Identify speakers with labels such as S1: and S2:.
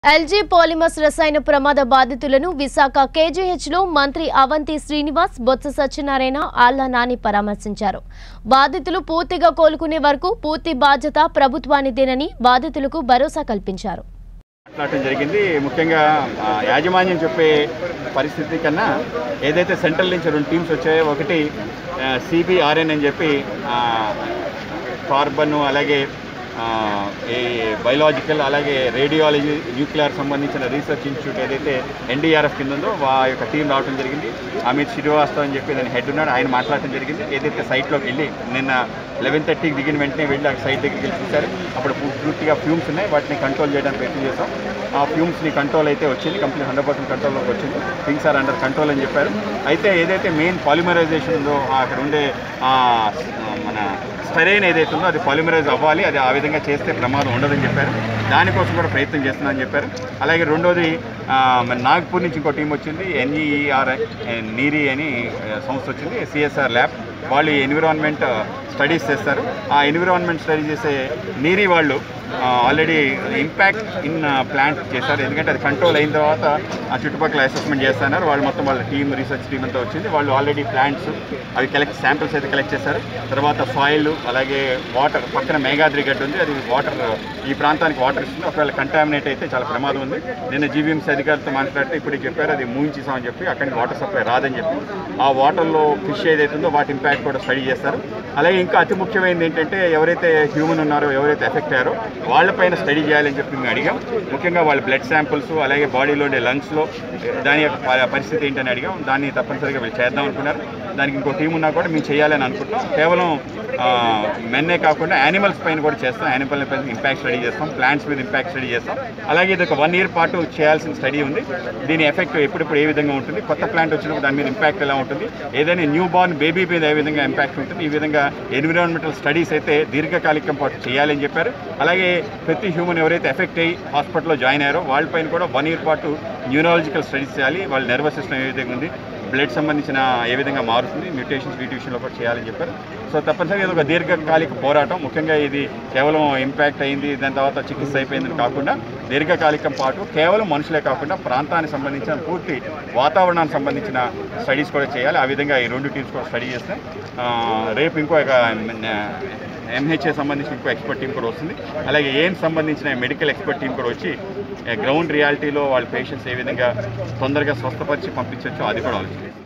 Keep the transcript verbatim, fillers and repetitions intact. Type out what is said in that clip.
S1: LG polymers రసాయన ప్రమాద బాధితులను విశాఖ కేజీహెచ్లో మంత్రి అవంతి శ్రీనివాస్, బొత్స సత్యనారాయణ, ఆళ్ల నాని పరామర్శించారు. బాధితులు పూర్తిగా కోలుకునే వరకు పూర్తి బాధ్యత ప్రభుత్వానిదేనని బాధితులకు భరోసా కల్పించారు.
S2: జరిగింది ముఖ్యంగా యాజమాన్యం చెప్పే పరిస్థితి కన్నా ఏదైతే సెంట్రల్ నుంచి రెండు టీమ్స్ వచ్చాయో, ఒకటి సిబిఆర్ఎన్ అని చెప్పి కార్బన్ అలాగే ఈ బయోలాజికల్ అలాగే రేడియాలజీ న్యూక్లియర్ సంబంధించిన రీసెర్చ్ ఇన్స్టిట్యూట్ ఏదైతే ఎన్డీఆర్ఎఫ్ కింద ఉందో ఆ యొక్క టీం రావడం జరిగింది. అమిత్ శ్రీవాస్తవ్ అని చెప్పి దాని హెడ్ ఉన్నాడు, ఆయన మాట్లాడటం జరిగింది. ఏదైతే సైట్లోకి వెళ్ళి నిన్న లెవెన్ థర్టీకి దిగిన వెంటనే వెళ్ళి ఆ సైట్ దగ్గరికి వెళ్ళి చూశారు. అప్పుడు పూర్తిగా ఫ్యూమ్స్ ఉన్నాయి, వాటిని కంట్రోల్ చేయడానికి ప్రయత్నం చేస్తాం. ఆ ఫ్యూమ్స్ని కంట్రోల్ అయితే వచ్చింది, కంప్లీట్ హండ్రెడ్ పర్సెంట్ కంట్రోల్లోకి వచ్చింది. థింగ్స్ ఆర్ అండర్ కంట్రోల్ అని చెప్పారు. అయితే ఏదైతే మెయిన్ పాలిమరైజేషన్ ఉందో అక్కడ ఉండే మన స్టెరైన్ ఏదైతే ఉందో అది పాలిమరైజ్ అవ్వాలి, అది ఆ విధంగా చేస్తే ప్రమాదం ఉండదని చెప్పారు. దానికోసం కూడా ప్రయత్నం చేస్తున్నామని చెప్పారు. అలాగే రెండోది మన నాగ్పూర్ నుంచి ఇంకో టీం వచ్చింది, ఎన్ఈఈఆర్ నీరీ అని సంస్థ వచ్చింది, సిఎస్ఆర్ ల్యాబ్. వాళ్ళు ఎన్విరాన్మెంట్ స్టడీస్ చేస్తారు. ఆ ఎన్విరాన్మెంట్ స్టడీ చేసే నీరీ వాళ్ళు ఆల్రెడీ ఇంపాక్ట్ ఇన్ ప్లాంట్ చేశారు. ఎందుకంటే అది కంట్రోల్ అయిన తర్వాత ఆ చుట్టుపక్కల అసెస్మెంట్ చేస్తున్నారు. వాళ్ళు మొత్తం వాళ్ళ టీమ్ రీసెర్చ్ టీమ్ అంతా వచ్చింది. వాళ్ళు ఆల్రెడీ ప్లాంట్స్ అవి కలెక్ట్ శాంపిల్స్ అయితే కలెక్ట్ చేశారు. తర్వాత సాయిల్ అలాగే వాటర్, పక్కన మేఘాద్రి గడ్డ ఉంది, అది వాటర్ ఈ ప్రాంతానికి వాటర్ ఇస్తుంది. ఒకవేళ కంటామినేట్ అయితే చాలా ప్రమాదం ఉంది. నిన్న జీవీఎంసీ అధికారులతో మాట్లాడితే ఇప్పుడు చెప్పారు అది మూయించేసామని చెప్పి, అక్కడికి వాటర్ సప్లై రాదని చెప్పి ఆ వాటర్లో ఫిష్ ఏదైతే ఉందో వాటి ఇంపాక్ట్ కూడా స్టడీ చేస్తారు. అలాగే ఇంకా అతి ముఖ్యమైనది ఏంటంటే ఎవరైతే హ్యూమన్ ఉన్నారో, ఎవరైతే ఎఫెక్ట్ అయ్యారో వాళ్ళపైన స్టడీ చేయాలని చెప్పి మేము అడిగాం. ముఖ్యంగా వాళ్ళ బ్లడ్ శాంపుల్స్ అలాగే బాడీలో ఉండే లంగ్స్లో దాని యొక్క పరిస్థితి ఏంటని అడిగాం. దాన్ని తప్పనిసరిగా వీళ్ళు చేద్దాం అనుకున్నారు. దానికి ఇంకో టీం ఉన్నా కూడా మేము చేయాలని అనుకుంటాం. కేవలం మెన్నే కాకుండా యానిమల్స్ పైన కూడా చేస్తాం. యానిమల్ పైన ఇంపాక్ట్ స్టడీ చేస్తాం, ప్లాంట్స్ మీద ఇంపాక్ట్ స్టడీ చేస్తాం. అలాగే ఇది ఒక వన్ ఇయర్ పాటు చేయాల్సిన స్టడీ ఉంది. దీని ఎఫెక్ట్ ఎప్పుడెప్పుడు ఏ విధంగా ఉంటుంది, కొత్త ప్లాంట్ వచ్చినప్పుడు దాని మీద ఇంపాక్ట్ ఎలా ఉంటుంది, ఏదైనా న్యూ బార్న్ బేబీ మీద ఏ విధంగా ఇంపాక్ట్ ఉంటుంది, ఈ విధంగా ఎన్విరాన్మెంటల్ స్టడీస్ అయితే దీర్ఘకాలికం పాటు చేయాలని చెప్పారు. అలాగే ప్రతి హ్యూమన్ ఎవరైతే ఎఫెక్ట్ అయ్యి హాస్పిటల్లో జాయిన్ అయ్యారో వాళ్ళపైన కూడా వన్ ఇయర్ పాటు న్యూరాలజికల్ స్టడీస్ చేయాలి. వాళ్ళ నర్వస్ సిస్టమ్ ఏ విధంగా ఉంది, బ్లడ్ సంబంధించిన ఏ విధంగా మారుతుంది, మ్యూటేషన్స్ వీటి విషయంలో కూడా చేయాలని చెప్పారు. సో తప్పనిసరిగా ఇది ఒక దీర్ఘకాలిక పోరాటం. ముఖ్యంగా ఇది కేవలం ఇంపాక్ట్ అయింది దాని తర్వాత చికిత్స అయిపోయిందని కాకుండా దీర్ఘకాలికం పాటు కేవలం మనుషులే కాకుండా ప్రాంతానికి సంబంధించిన పూర్తి వాతావరణానికి సంబంధించిన స్టడీస్ కూడా చేయాలి. ఆ విధంగా ఈ రెండు టీమ్స్ కూడా స్టడీ చేస్తే రేపు ఇంకో ఎంహెచ్ఏ సంబంధించిన ఇంకో ఎక్స్పర్ట్ టీం కూడా వస్తుంది. అలాగే ఏం సంబంధించిన మెడికల్ ఎక్స్పర్ట్ టీం కూడా వచ్చి గ్రౌండ్ రియాలిటీలో వాళ్ళ పేషెంట్స్ ఏ విధంగా తొందరగా స్వస్థపరిచి పంపించవచ్చో అది కూడా ఆలోచించారు.